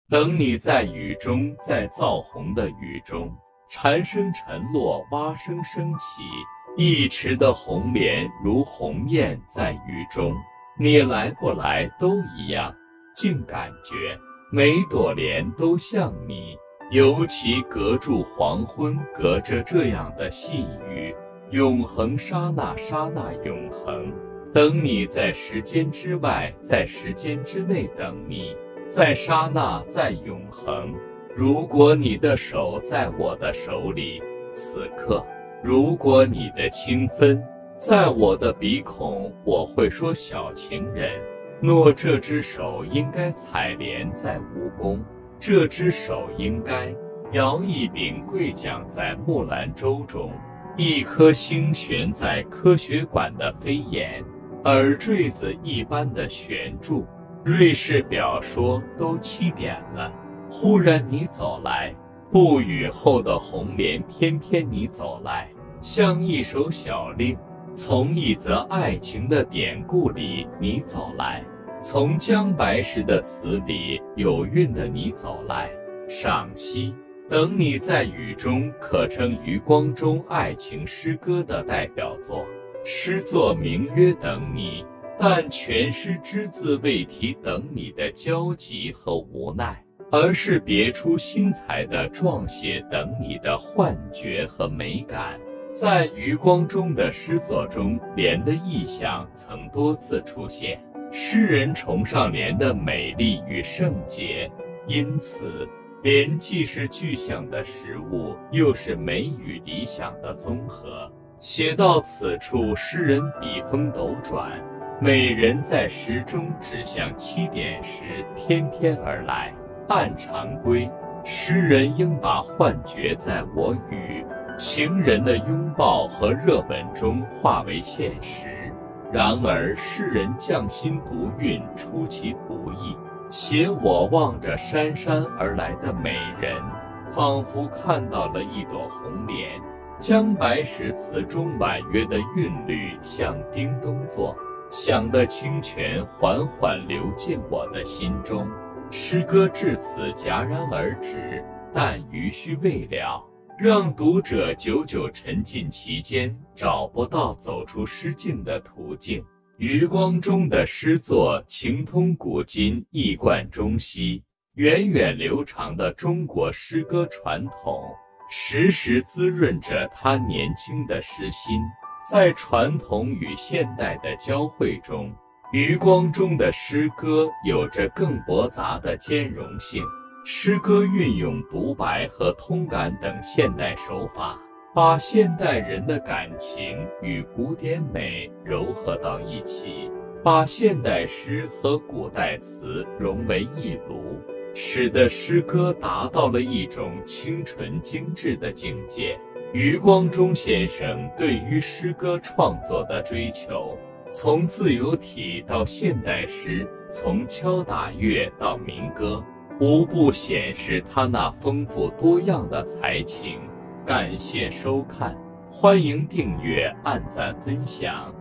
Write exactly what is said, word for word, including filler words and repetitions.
等你在雨中，在燥红的雨中，蝉声沉落，蛙声升起，一池的红莲如鸿雁在雨中。你来不来都一样，竟感觉每朵莲都像你。尤其隔住黄昏，隔着这样的细雨，永恒刹那，刹那永恒。等你在时间之外，在时间之内等你，在刹那，在永恒。如果你的手在我的手里，此刻，如果你的清芬在我的鼻孔，我会说小情人，若这只手应该采莲在蜈蚣，这只手应该摇一柄桂桨在木兰舟中，一颗星悬在科学馆的飞檐，而坠子一般的悬住。瑞士表说都七点了，忽然你走来，不雨后的红莲，偏偏你走来，像一首小令，从一则爱情的典故里你走来，从姜白石的词里有韵的你走来。赏析：等你在雨中可称余光中爱情诗歌的代表作，诗作名曰等你，但全诗只字未提等你的焦急和无奈，而是别出心裁地撞写等你的幻觉和美感。在余光中的诗作中，莲的意象曾多次出现，诗人崇尚莲的美丽与圣洁，因此莲既是具象的实物，又是美与理想的综合。写到此处，诗人笔锋斗转，美人在诗中指向七点时翩翩而来。按常规，诗人应把幻觉在我与情人的拥抱和热吻中化为现实。然而诗人匠心独运，出其不意，写我望着姗姗而来的美人，仿佛看到了一朵红莲。姜白石词中婉约的韵律像叮咚作响的清泉，缓缓流进我的心中。诗歌至此戛然而止，但余绪未了，让读者久久沉浸其间，找不到走出诗境的途径。余光中的诗作情通古今，一贯中西，源远流长的中国诗歌传统，时时滋润着他年轻的诗心。在传统与现代的交汇中，余光中的诗歌有着更驳杂的兼容性。诗歌运用独白和通感等现代手法，把现代人的感情与古典美糅合到一起，把现代诗和古代词融为一炉，使得诗歌达到了一种清纯精致的境界。余光中先生对于诗歌创作的追求，从自由体到现代诗，从敲打乐到民歌，无不显示他那丰富多样的才情。感谢收看，欢迎订阅、按赞、分享。